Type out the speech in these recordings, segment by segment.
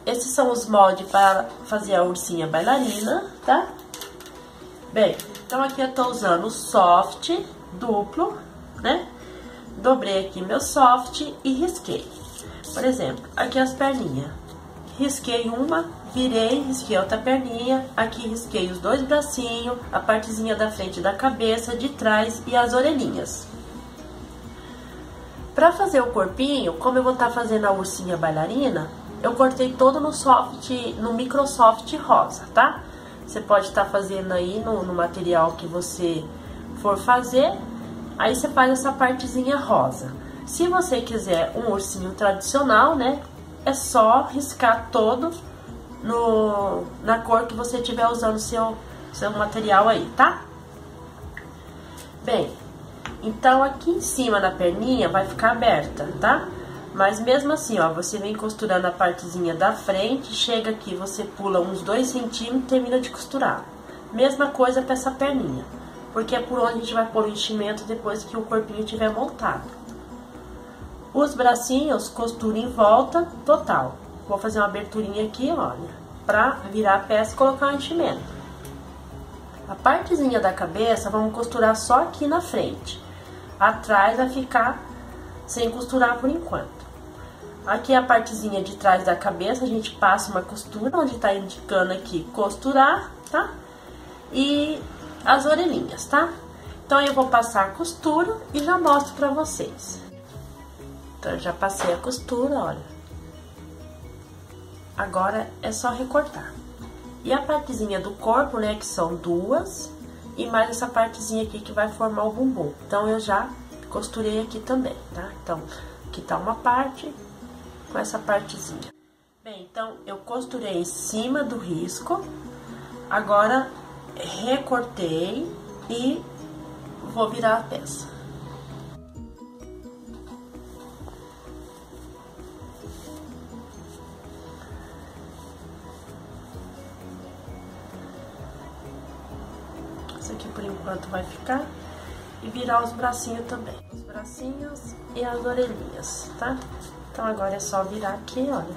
esses são os moldes para fazer a ursinha bailarina, tá? Bem, então aqui eu tô usando o soft duplo, né? Dobrei aqui meu soft e risquei. Por exemplo, aqui as perninhas. Risquei uma, virei, risquei outra perninha. Aqui risquei os dois bracinhos, a partezinha da frente da cabeça, de trás e as orelhinhas. Pra fazer o corpinho, como eu vou estar fazendo a ursinha bailarina, eu cortei todo no Microsoft rosa, tá? Você pode estar fazendo aí no material que você for fazer, aí você faz essa partezinha rosa. Se você quiser um ursinho tradicional, né, é só riscar todo na cor que você estiver usando seu material aí, tá? Bem, então aqui em cima na perninha vai ficar aberta, tá? Mas mesmo assim, ó, você vem costurando a partezinha da frente, chega aqui, você pula uns 2 centímetros e termina de costurar. Mesma coisa para essa perninha, porque é por onde a gente vai pôr o enchimento depois que o corpinho tiver montado. Os bracinhos, costura em volta total. Vou fazer uma aberturinha aqui, olha, pra virar a peça e colocar o enchimento. A partezinha da cabeça, vamos costurar só aqui na frente. Atrás vai ficar sem costurar por enquanto. Aqui a partezinha de trás da cabeça, a gente passa uma costura, onde tá indicando aqui costurar, tá? E as orelhinhas, tá? Então, eu vou passar a costura e já mostro pra vocês. Então, eu já passei a costura, olha. Agora, é só recortar. E a partezinha do corpo, né, que são 2, e mais essa partezinha aqui que vai formar o bumbum. Então, eu já costurei aqui também, tá? Então, aqui tá uma parte com essa partezinha. Bem, então, eu costurei em cima do risco. Agora, recortei e vou virar a peça. Isso aqui por enquanto vai ficar. E virar os bracinhos também. Os bracinhos e as orelhinhas, tá? Então, agora é só virar aqui, olha.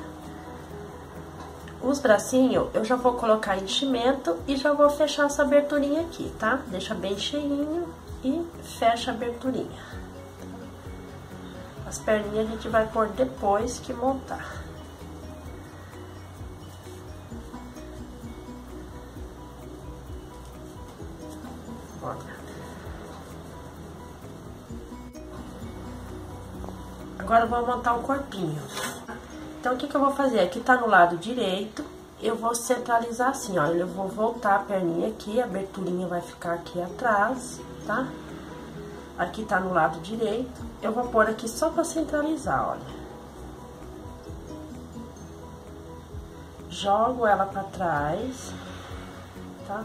Os bracinhos, eu já vou colocar enchimento e já vou fechar essa aberturinha aqui, tá? Deixa bem cheinho e fecha a aberturinha. As perninhas a gente vai pôr depois que montar. Olha. Agora, eu vou montar o corpinho. Então, o que eu vou fazer? Aqui tá no lado direito, eu vou centralizar assim, ó. Eu vou voltar a perninha aqui, a aberturinha vai ficar aqui atrás, tá? Aqui tá no lado direito, eu vou pôr aqui só pra centralizar, olha. Jogo ela pra trás, tá?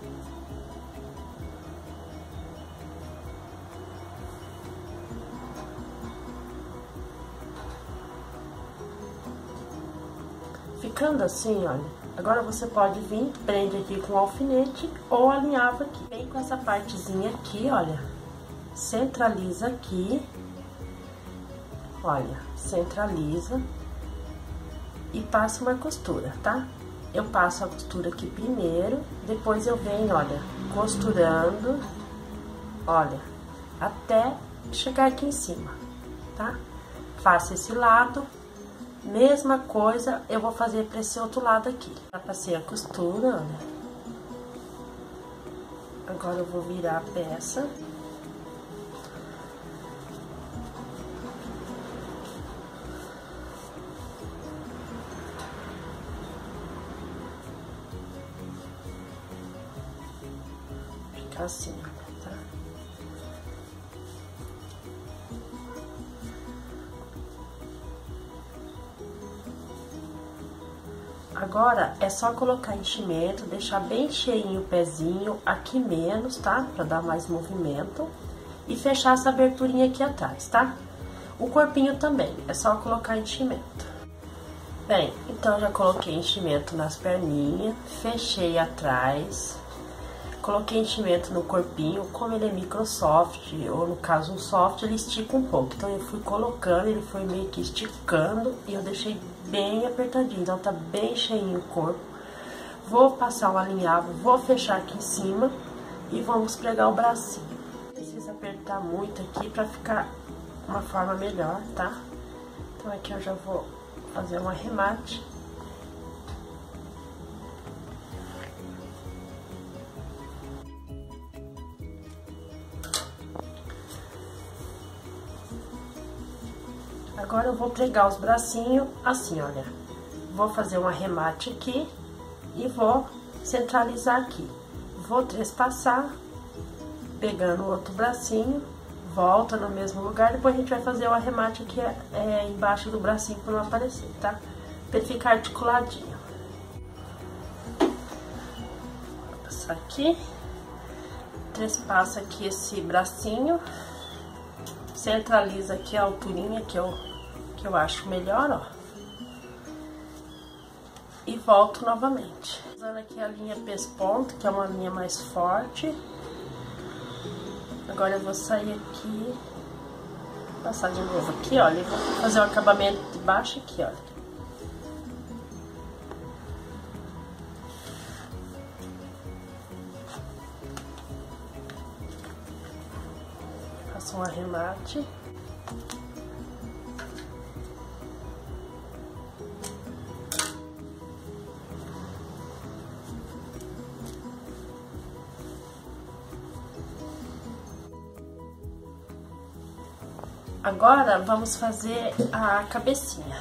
Ficando assim, olha, agora você pode vir, prende aqui com o alfinete ou alinhava aqui. Vem com essa partezinha aqui, olha, centraliza aqui, olha, centraliza e passa uma costura, tá? Eu passo a costura aqui primeiro, depois eu venho, olha, costurando, olha, até chegar aqui em cima, tá? Faço esse lado. Mesma coisa, eu vou fazer para esse outro lado aqui. Já passei a costura, olha. Agora eu vou virar a peça. Fica assim, tá? Agora, é só colocar enchimento, deixar bem cheinho o pezinho, aqui menos, tá? Pra dar mais movimento. E fechar essa aberturinha aqui atrás, tá? O corpinho também, é só colocar enchimento. Bem, então já coloquei enchimento nas perninhas, fechei atrás. Coloquei enchimento no corpinho, como ele é Microsoft, ou no caso um soft, ele estica um pouco. Então, eu fui colocando, ele foi meio que esticando, e eu deixei bem apertadinho, então tá bem cheinho o corpo. Vou passar um alinhável, vou fechar aqui em cima e vamos pregar o bracinho. Precisa apertar muito aqui pra ficar uma forma melhor, tá? Então aqui eu já vou fazer um arremate. Agora eu vou pregar os bracinhos assim, olha. Vou fazer um arremate aqui e vou centralizar aqui. Vou trespassar, pegando o outro bracinho, volta no mesmo lugar, depois a gente vai fazer o arremate aqui embaixo do bracinho para não aparecer, tá? Pra ele ficar articuladinho. Vou passar aqui, trespassa aqui esse bracinho, centraliza aqui a alturinha que eu acho melhor, ó. E volto novamente. Usando aqui a linha pesponto, que é uma linha mais forte. Agora eu vou sair aqui, passar de novo aqui, olha, e vou fazer o acabamento de baixo aqui, olha. Faço um arremate. Agora, vamos fazer a cabecinha.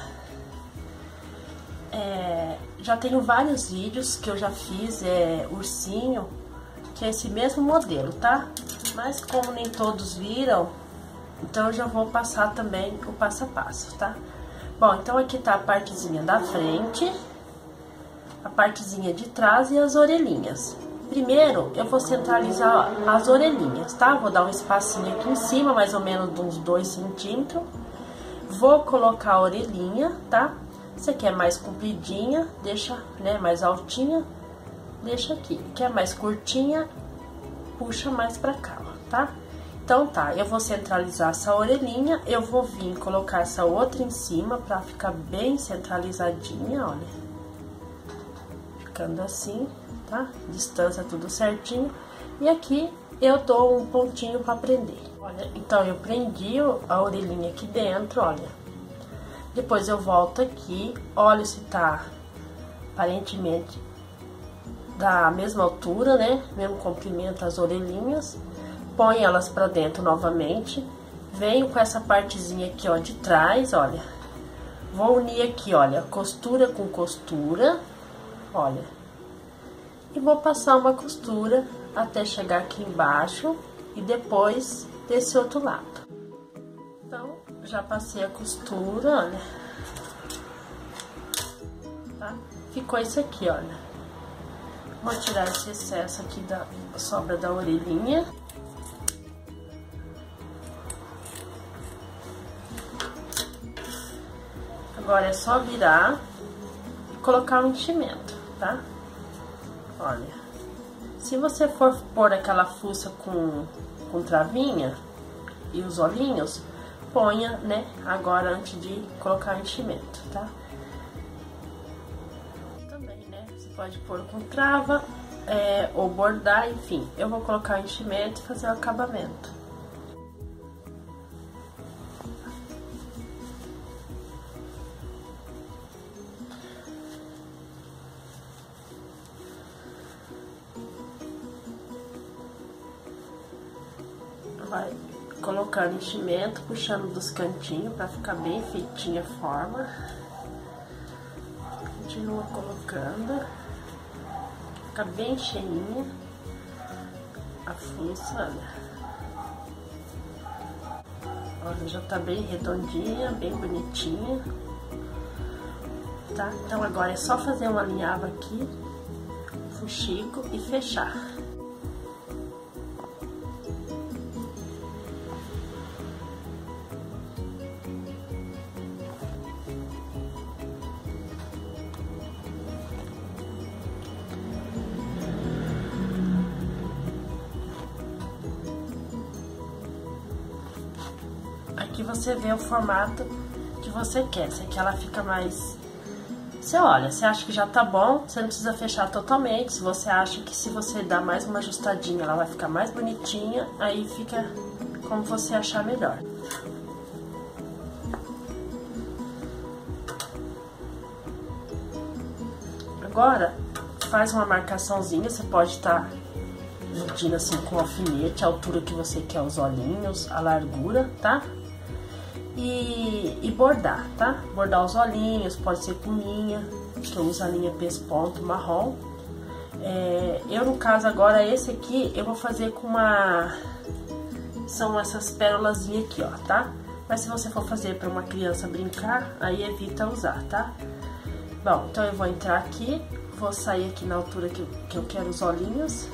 Já tenho vários vídeos que eu já fiz, ursinho, que é esse mesmo modelo, tá? Mas como nem todos viram, então eu já vou passar também o passo a passo, tá? Bom, então aqui tá a partezinha da frente, a partezinha de trás e as orelhinhas. Primeiro, eu vou centralizar as orelhinhas, tá? Vou dar um espacinho aqui em cima, mais ou menos de uns 2 centímetros. Vou colocar a orelhinha, tá? Você quer mais compridinha, deixa, né, mais altinha, deixa aqui. Quer mais curtinha, puxa mais pra cá, ó, tá? Então tá, eu vou centralizar essa orelhinha, eu vou vir colocar essa outra em cima pra ficar bem centralizadinha, olha. Ficando assim. Tá? Distância tudo certinho. E aqui eu dou um pontinho para prender. Olha, então eu prendi a orelhinha aqui dentro, olha. Depois eu volto aqui, olho se tá aparentemente da mesma altura, né? Mesmo comprimento as orelhinhas. Põe elas para dentro novamente. Venho com essa partezinha aqui, ó, de trás, olha. Vou unir aqui, olha, costura com costura, olha. E vou passar uma costura até chegar aqui embaixo e depois desse outro lado. Então, já passei a costura, olha. Tá? Ficou isso aqui, olha. Vou tirar esse excesso aqui da sobra da orelhinha. Agora é só virar e colocar o enchimento, tá? Olha, se você for pôr aquela fuça com travinha e os olhinhos, ponha, né, agora antes de colocar o enchimento, tá? Também, né, você pode pôr com trava, ou bordar, enfim. Eu vou colocar o enchimento e fazer o acabamento. Vai colocando enchimento, puxando dos cantinhos para ficar bem feitinha a forma. Continua colocando. Fica bem cheinha a fuça, olha. Olha, já tá bem redondinha, bem bonitinha. Tá? Então agora é só fazer um alinhavo aqui, fuxico e fechar. Aqui você vê o formato que você quer. Se aqui ela fica mais Você olha, você acha que já tá bom, você não precisa fechar totalmente. Se você acha que se você dar mais uma ajustadinha, ela vai ficar mais bonitinha, aí fica como você achar melhor. Agora, faz uma marcaçãozinha, você pode estar medindo assim com alfinete, a altura que você quer os olhinhos, a largura, tá? E bordar, tá? Bordar os olhinhos, pode ser com linha, que eu uso a linha pesponto marrom. Eu, no caso, agora, esse aqui, eu vou fazer com uma... São essas pérolazinhas aqui, ó, tá? Mas se você for fazer para uma criança brincar, aí evita usar, tá? Bom, então eu vou entrar aqui, vou sair aqui na altura que eu quero os olhinhos.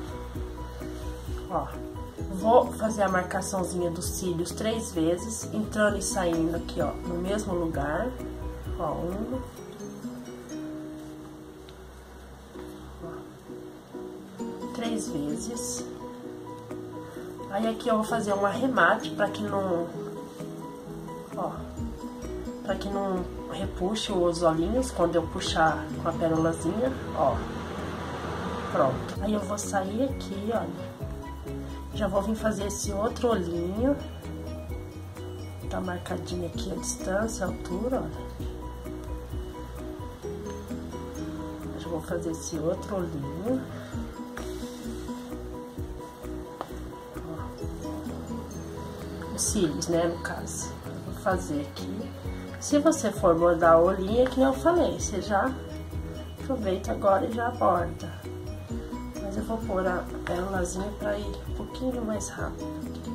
Ó, vou fazer a marcaçãozinha dos cílios 3 vezes, entrando e saindo aqui, ó, no mesmo lugar. Ó, 1. Ó, 3 vezes. Aí aqui eu vou fazer um arremate para que não... Ó, para que não repuxe os olhinhos quando eu puxar com a pérolazinha, ó. Pronto. Aí eu vou sair aqui, olha. Já vou vir fazer esse outro olhinho. Tá marcadinho aqui a distância, a altura, olha. Já vou fazer esse outro olhinho. Ó. Os cílios, né, no caso. Eu vou fazer aqui. Se você for bordar o olhinho, é que nem eu falei, você já aproveita agora e já borda. Mas eu vou pôr a pérolazinha pra ir um pouquinho mais rápido.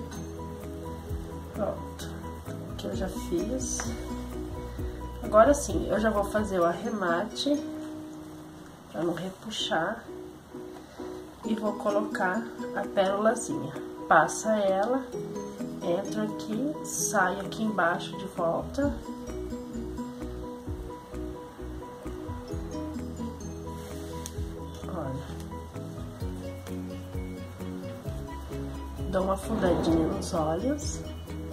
Pronto. Aqui eu já fiz. Agora sim, eu já vou fazer o arremate pra não repuxar. E vou colocar a pérolazinha. Passa ela, entra aqui, sai aqui embaixo de volta. Dou uma fundadinha nos olhos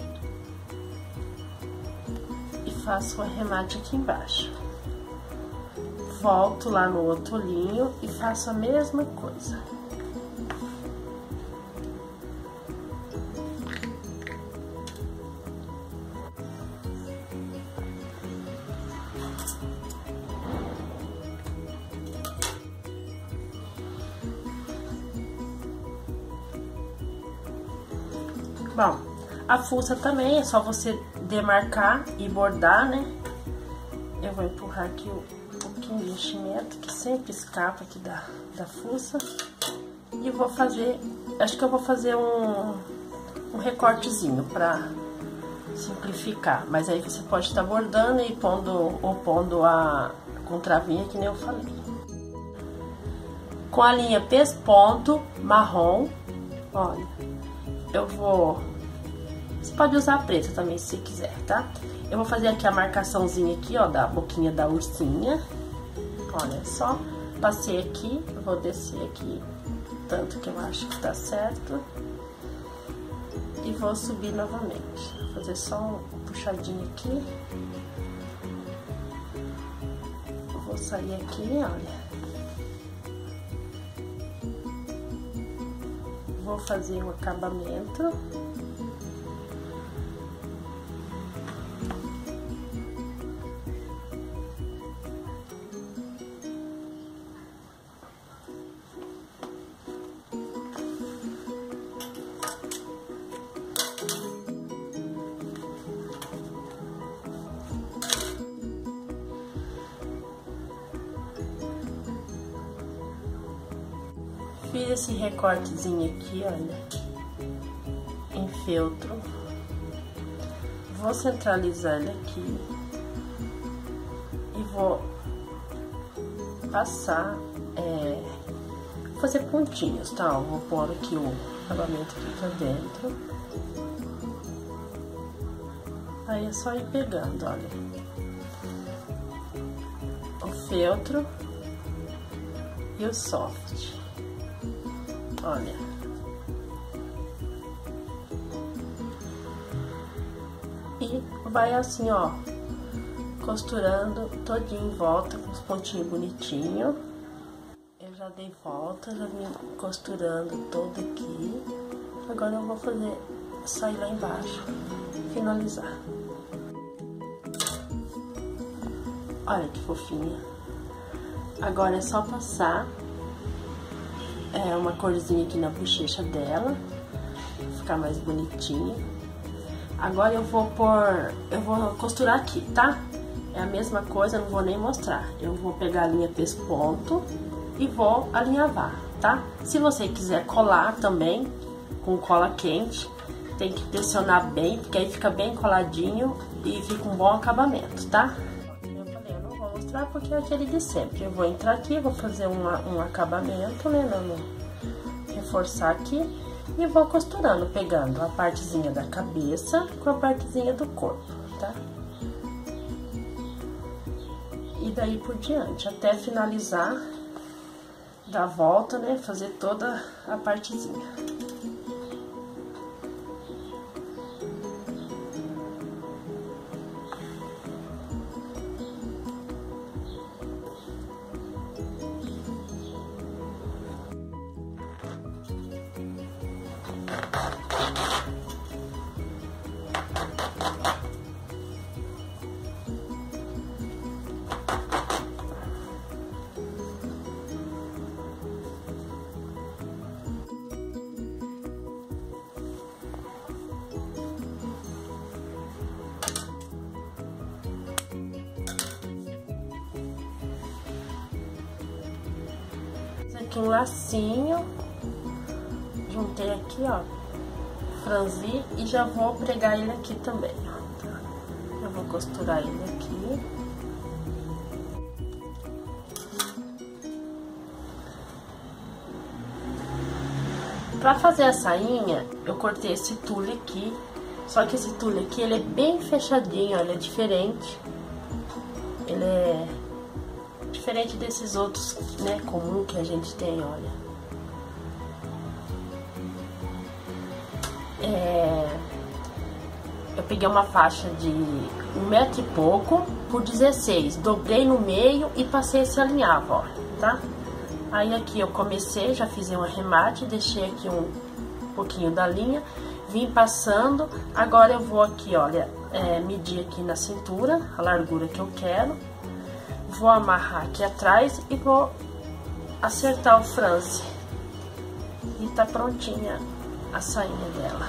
e faço o arremate aqui embaixo. Volto lá no outro olhinho e faço a mesma coisa. Bom, a fuça também é só você demarcar e bordar, né? Eu vou empurrar aqui um pouquinho de enchimento, que sempre escapa aqui da fuça. E vou fazer, acho que eu vou fazer um recortezinho pra simplificar. Mas aí você pode estar bordando e pondo a contravinha, que nem eu falei. Com a linha pesponto marrom, olha, eu vou... Você pode usar a preta também, se quiser, tá? Eu vou fazer aqui a marcaçãozinha aqui, ó, da boquinha da ursinha. Olha só, passei aqui, eu vou descer aqui tanto que eu acho que tá certo. E vou subir novamente. Vou fazer só um puxadinho aqui. Eu vou sair aqui, olha. Vou fazer o acabamento. Fiz esse recortezinho aqui, olha, em feltro. Vou centralizar ele aqui e vou passar, fazer pontinhos, tá? Eu vou pôr aqui o acabamento aqui pra dentro. Aí é só ir pegando, olha, o feltro e o soft. Olha. E vai assim, ó, costurando todinho em volta com os pontinhos bonitinhos. Eu já dei volta, já vim costurando todo aqui. Agora eu vou fazer sair lá embaixo, finalizar. Olha que fofinha. Agora é só passar uma corzinha aqui na bochecha dela, pra ficar mais bonitinha. Agora eu vou costurar aqui, tá? É a mesma coisa, eu não vou nem mostrar. Eu vou pegar a linha pesponto e vou alinhavar, tá? Se você quiser colar também, com cola quente, tem que pressionar bem, porque aí fica bem coladinho e fica um bom acabamento, tá? Eu falei, eu não vou mostrar porque é aquele de sempre. Eu vou entrar aqui, vou fazer um acabamento, né? Reforçar aqui e vou costurando, pegando a partezinha da cabeça com a partezinha do corpo, tá? E daí por diante, até finalizar, dar a volta, né? Fazer toda a partezinha. Aqui um lacinho, juntei aqui, ó, franzi e já vou pregar ele aqui também, ó, tá? Eu vou costurar ele aqui. Pra fazer a sainha, eu cortei esse tule aqui, só que esse tule aqui, ele é bem fechadinho, ó, ele é diferente. Ele é diferente desses outros, né, comum que a gente tem, olha. Eu peguei uma faixa de 1 metro e pouco por 16, dobrei no meio e passei esse alinhavo, ó, tá? Aí aqui eu comecei, já fiz um arremate, deixei aqui um pouquinho da linha, vim passando, agora eu vou aqui, olha, medir aqui na cintura, a largura que eu quero. Vou amarrar aqui atrás e vou acertar o franze. E tá prontinha a sainha dela.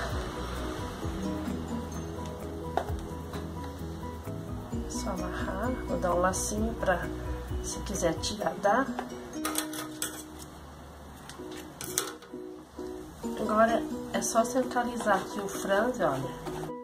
Só amarrar, vou dar um lacinho pra, se quiser tirar, dá. Agora é só centralizar aqui o franze, olha.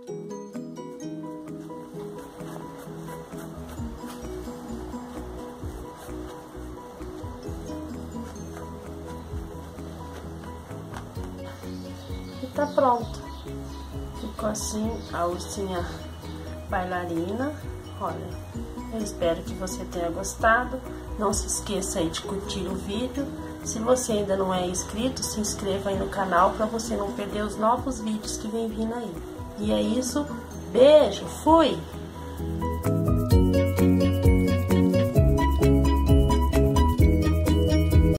Tá pronto. Ficou assim a ursinha bailarina. Olha, eu espero que você tenha gostado. Não se esqueça aí de curtir o vídeo. Se você ainda não é inscrito, se inscreva aí no canal para você não perder os novos vídeos que vem vindo aí. E é isso. Beijo, fui!